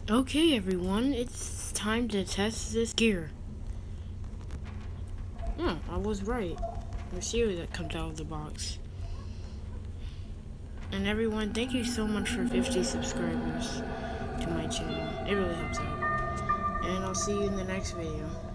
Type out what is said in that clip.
Okay, everyone, it's time to test this gear. Oh, I was right. Let's see what that comes out of the box. And everyone, thank you so much for 50 subscribers to my channel. It really helps out. And I'll see you in the next video.